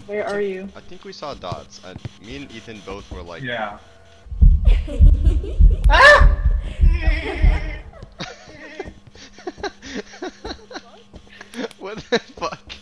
Where are you? I think we saw dots. Me and Ethan both were like. Yeah. Ah! What the fuck?